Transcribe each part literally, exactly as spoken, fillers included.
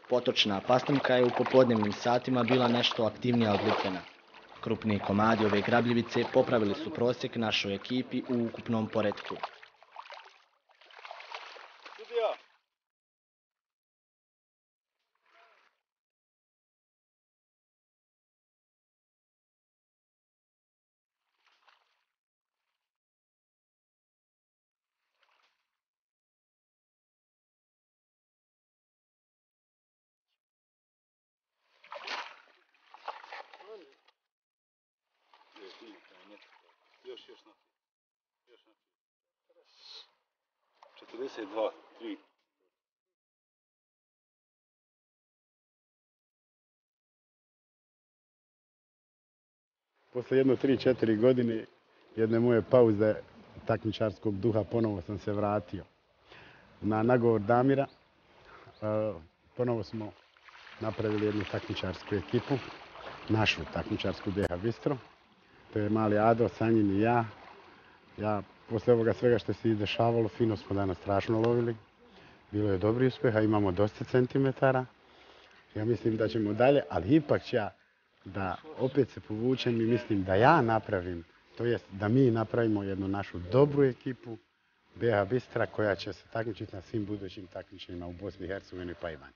Potočna pastrnka je u popodnevnim satima bila nešto aktivnija od lipljena. Krupniji komadi ove grabljivice popravili su prosjek našoj ekipi u ukupnom poretku. Još, još na još na četrdeset dva, tri. Posle jedno tri četiri godine jedne moje pauze takmičarskog duha ponovo sam se vratio. Na nagovor Damira ponovo smo napravili jednu takmičarsku ekipu, našu takmičarsku B H Bistro. To je mali Ado, Sanjin i ja. Ja, posle ovoga svega što se izdešavalo, fino smo danas strašno lovili. Bilo je dobri uspjeha, imamo dosta centimetara. Ja mislim da ćemo dalje, ali ipak ću ja da opet se povučem i mislim da ja napravim, to jest da mi napravimo jednu našu dobru ekipu B H Bistra koja će se takmičiti na svim budućim takmičenjima u Bosni i Hercegovini pa i van.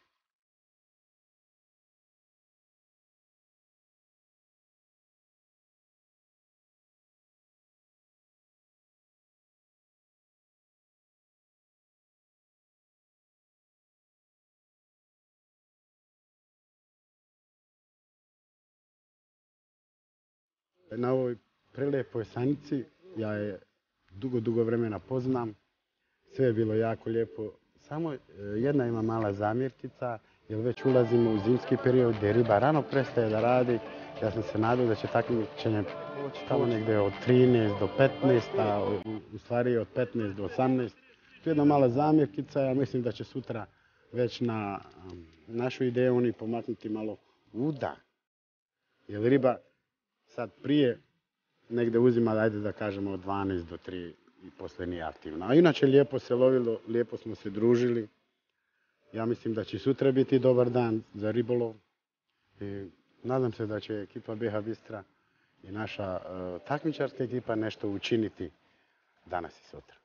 Na ovoj prelepoj Sanici, ja je dugo, dugo vremena poznam, sve je bilo jako lijepo. Samo jedna ima mala zamjerkica, jer već ulazimo u zimski period gdje riba rano prestaje da radi. Ja sam se nadao da će takmičenje poći tamo negdje od trinaest do petnaest, a u stvari od petnaest do osamnaest. Tu je jedna mala zamjerkica, ja mislim da će sutra već na našu ideju oni pomaknuti malo uda. Jer riba sad prije negdje uzima, ajde da kažemo, od dvanaest do tri i poslije nije aktivna. A inače lijepo se lovilo, lijepo smo se družili. Ja mislim da će sutra biti dobar dan za ribolov. I nadam se da će ekipa B H Bistra i naša uh, takmičarska ekipa nešto učiniti danas i sutra.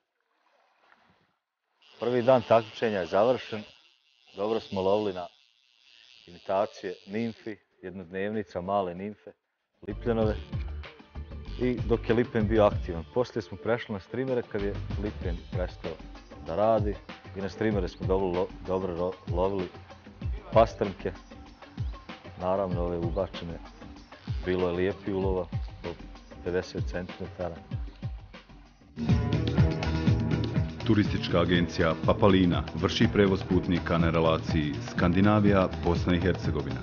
Prvi dan takmičenja je završen. Dobro smo lovili na imitacije nimfi, jednodnevnica, male nimfe, lipljenove. I dok je lipljen bio aktivan. Poslije smo prešli na streamere kad je lipljen prestao da radi. I na streamere smo dobro, dobro lovili pastrnke. Naravno ove ubačene. Bilo je lijepi ulova, do pedeset centimetara. Turistička agencija Papalina vrši prevoz putnika na relaciji Skandinavija, Bosna i Hercegovina.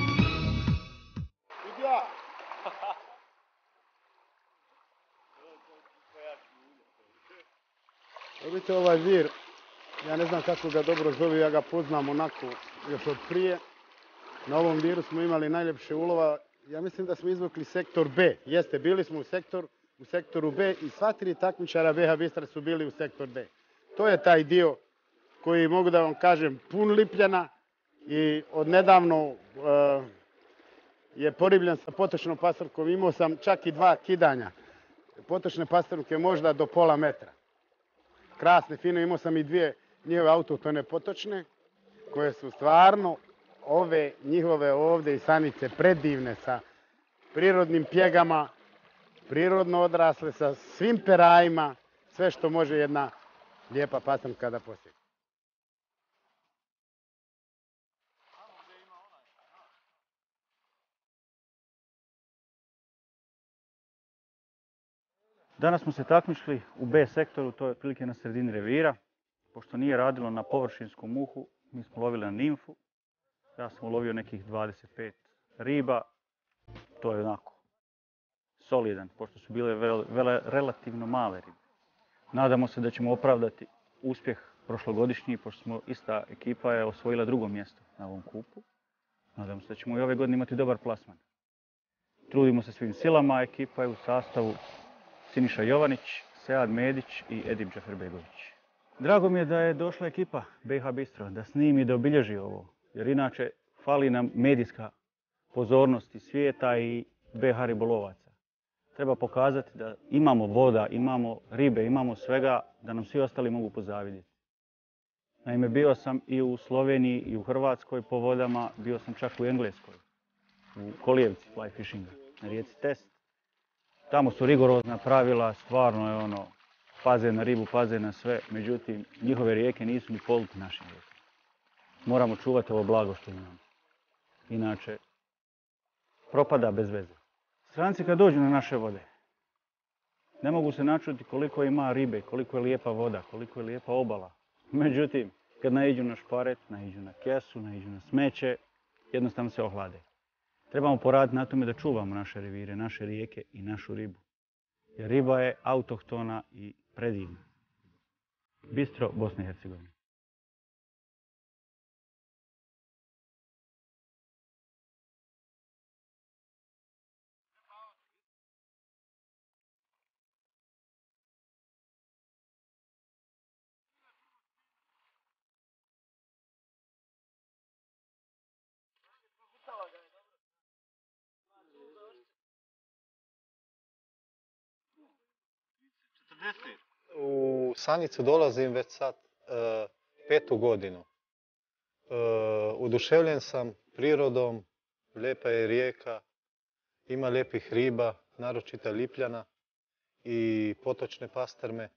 Vidite ovaj vir, ja ne znam kako ga dobro zove, ja ga poznam onako još od prije. Na ovom viru smo imali najljepše ulova. Ja mislim da smo izvukli sektor B. Jeste, bili smo u, sektor, u sektoru B i sva tri takmičara B H Bistra su bili u sektor B. To je taj dio koji mogu da vam kažem pun lipljana i odnedavno uh, je poribljen sa potočnom pastrnkom. Imao sam čak i dva kidanja potočne pastrnke možda do pola metra. Krasne, fine, imao sam i dvije njihove autohtone potočne koje su stvarno ove njihove ovdje i Sanice predivne sa prirodnim pjegama, prirodno odrasle sa svim perajima, sve što može jedna lijepa pastrnka da posjeti. Danas smo se takmičili u B sektoru, to je otprilike na sredini revira. Pošto nije radilo na površinskom uhu, mi smo lovili na nimfu. Ja sam ulovio nekih dvadeset pet riba. To je onako solidan, pošto su bile vele, vele, relativno male ribe. Nadamo se da ćemo opravdati uspjeh prošlogodišnji, pošto smo ista ekipa je osvojila drugo mjesto na ovom kupu. Nadamo se da ćemo i ove godine imati dobar plasman. Trudimo se svim silama, ekipa je u sastavu Siniša Jovanić, Sead Medić i Edip Džaferbegović. Drago mi je da je došla ekipa B H Bistro da snimi i da obilježi ovo jer inače fali nam medijska pozornost iz svijeta i be ha ribolovaca. Treba pokazati da imamo voda, imamo ribe, imamo svega, da nam svi ostali mogu pozavidjeti. Naime, bio sam i u Sloveniji i u Hrvatskoj po vodama, bio sam čak u Engleskoj, u Kolijevci fly fishinga, na rijeci Test. Tamo su rigorozna pravila, stvarno je ono, paze na ribu, paze na sve, međutim, njihove rijeke nisu ni polit našim rijekama. Moramo čuvati ovo blago što imamo. Inače, propada bez veze. Stranci kad dođu na naše vode, ne mogu se načuti koliko ima ribe, koliko je lijepa voda, koliko je lijepa obala. Međutim, kad naiđu na šparet, naiđu na kesu, naiđu na smeće, jednostavno se ohlade. Trebamo poraditi na tome da čuvamo naše revire, naše rijeke i našu ribu. Jer riba je autohtona i predivna. Bistro, Bosna i Hercegovina. U Sanicu dolazim već sad e, petu godinu. E, uduševljen sam prirodom, lijepa je rijeka, ima lijepih riba, naročito lipljana i potočne pastrme.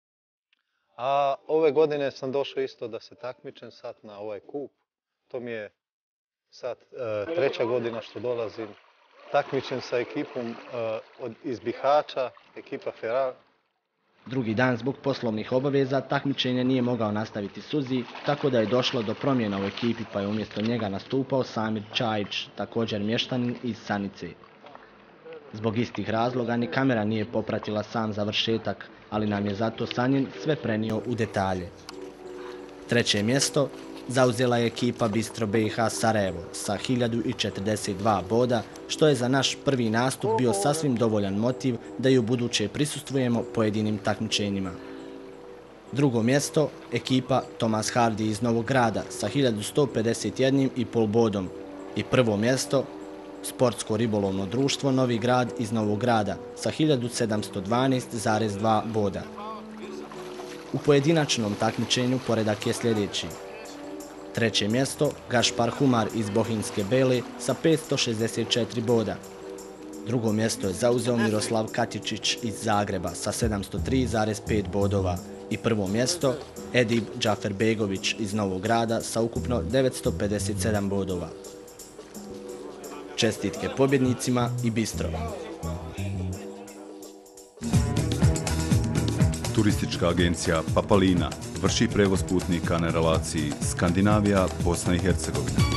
A ove godine sam došao isto da se takmičem sad na ovaj kup. To mi je sad e, treća godina što dolazim. Takmičem sa ekipom e, od, iz Bihaća, ekipa Feral. Drugi dan zbog poslovnih obaveza takmičenje nije mogao nastaviti Suzi, tako da je došlo do promjena u ekipi pa je umjesto njega nastupao Samir Čajić, također mještanin iz Sanice. Zbog istih razloga ni kamera nije popratila sam završetak, ali nam je zato Sanjin sve prenio u detalje. Treće mjesto zauzela je ekipa Bistro be ha Sarajevo sa hiljadu četrdeset dva boda, što je za naš prvi nastup bio sasvim dovoljan motiv da i u buduće prisustvujemo pojedinim takmičenjima. Drugo mjesto, ekipa Thomas Hardy iz Novog Grada sa hiljadu sto pedeset jedan i pol bodom i prvo mjesto, Sportsko ribolovno društvo Novi Grad iz Novog Grada sa hiljadu sedamsto dvanaest zarez dva boda. U pojedinačnom takmičenju poredak je sljedeći. Treće mjesto, Gašpar Humar iz Bohinjske Bele sa petsto šezdeset četiri boda. Drugo mjesto je zauzeo Miroslav Katičić iz Zagreba sa sedamsto tri zarez pet bodova. I prvo mjesto, Edib Džaferbegović iz Novog Grada sa ukupno devetsto pedeset sedam bodova. Čestitke pobjednicima i Bistro. Turistička agencija Papalina vrši prevoz putnika na relaciji Skandinavija, Bosna i Hercegovina.